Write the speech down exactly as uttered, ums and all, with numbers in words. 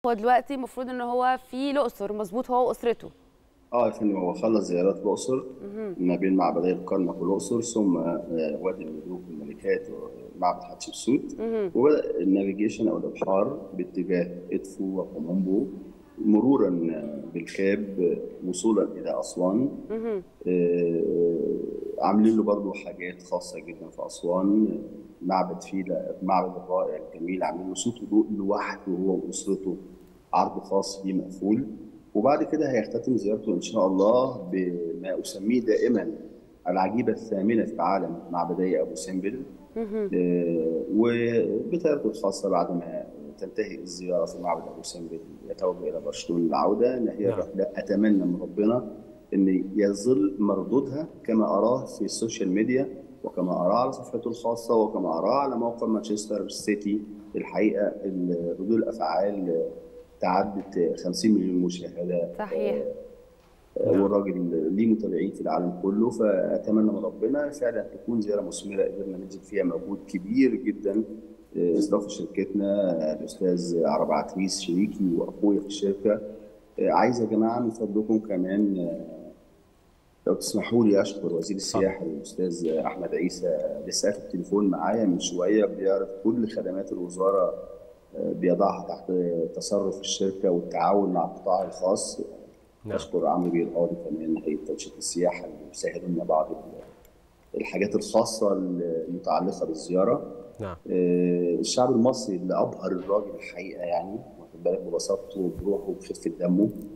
هو دلوقتي المفروض ان هو في الاقصر، مظبوط، هو واسرته. اه يا فندم، هو خلص زيارات الأقصر ما بين معبدي الكرنك والأقصر، ثم آه، وادي الملوك والملكات ومعبد حتشبسوت، مهم. وبدأ النافيجيشن أو الإبحار باتجاه إدفو وكومومبو، مرورا بالكاب وصولا إلى أسوان. مهم. آه، عاملين له برضه حاجات خاصة جدا في أسوان. معبد فيلة، معبد الرائع الجميل، عاملين له صوت وضوء لوحده هو وأسرته، عرض خاص بيه مقفول. وبعد كده هيختتم زيارته إن شاء الله بما أسميه دائما العجيبة الثامنة في عالم معبدي أبو سمبل. مهم. آه، وبطريقته الخاصة بعد ما تنتهي الزيارة في معبد أبو سمبل يتوجه إلى برشلونة للعودة، إن هي نعم. الرحلة أتمنى من ربنا إن يظل مردودها كما أراه في السوشيال ميديا، وكما أراه على صفحته الخاصة، وكما أراه على موقع مانشستر سيتي. الحقيقة ردود الأفعال تعدت خمسين مليون مشاهدة. صحيح. نعم. والراجل ليه متابعين في العالم كله، فاتمنى من ربنا فعلا تكون زياره مثمره قدرنا نبذل فيها مجهود كبير جدا. استضافه شركتنا الاستاذ عرب عتريس شريكي واخويا في الشركه. عايز يا جماعه من فضلكم كمان لو تسمحوا لي اشكر وزير اتفضل. السياحه الاستاذ احمد عيسى، لسه في التليفون معايا من شويه بيعرض كل خدمات الوزاره بيضعها تحت تصرف الشركه والتعاون مع القطاع الخاص. نعم. بشكر عمرو بيه القاضي كمان هيئه تنشيط السياحه اللي بيسهلوا لنا بعض الحاجات الخاصه المتعلقه بالزياره. نعم. آه، الشعب المصري اللي ابهر الراجل الحقيقه، يعني واخد بالك، ببساطته وبروحه وبخفه دمه.